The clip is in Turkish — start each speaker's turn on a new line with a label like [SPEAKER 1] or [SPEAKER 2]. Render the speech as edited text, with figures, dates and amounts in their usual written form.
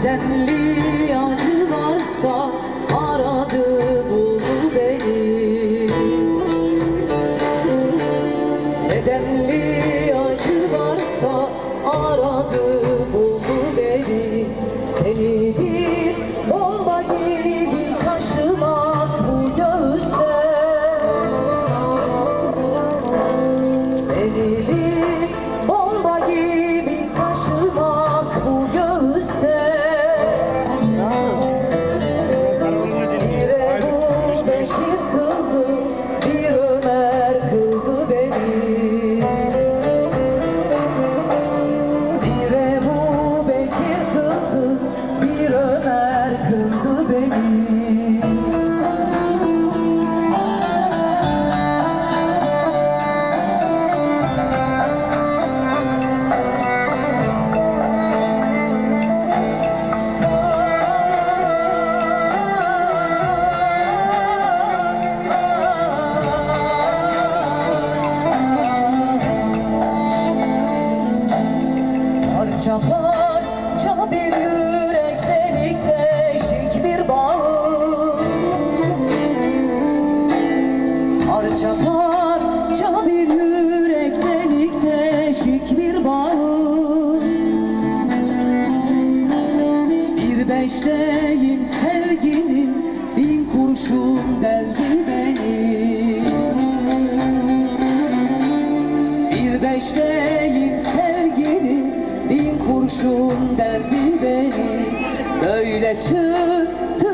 [SPEAKER 1] Nedenli acı varsa aradı buldu beni. Nedenli acı varsa aradı buldu beni. Seni bir bomba gibi taşımak bu göğüste. Seni bir bomba gibi taşımak bu göğüste. Bir Ebu Bekir kıldı, bir Ömer kıldı beni. Bir Ebu Bekir kıldı, bir Ömer kıldı beni. Parça parça bir yürek delik deşik bir bağ. Parça parça bir yürek delik deşik bir bağ. Bir beşteyim sevgilim, bin kurşun deldi beni. Bir beşteyim sevgilim, bin kurşun deldi beni. Böyle çıktı